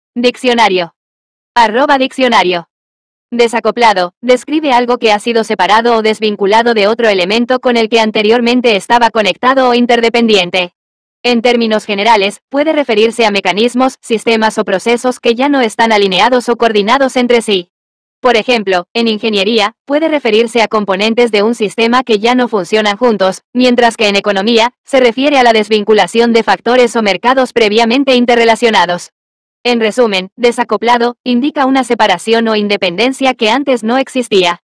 Diccionario. @diccionario. Desacoplado, describe algo que ha sido separado o desvinculado de otro elemento con el que anteriormente estaba conectado o interdependiente. En términos generales, puede referirse a mecanismos, sistemas o procesos que ya no están alineados o coordinados entre sí. Por ejemplo, en ingeniería, puede referirse a componentes de un sistema que ya no funcionan juntos, mientras que en economía, se refiere a la desvinculación de factores o mercados previamente interrelacionados. En resumen, desacoplado, indica una separación o independencia que antes no existía.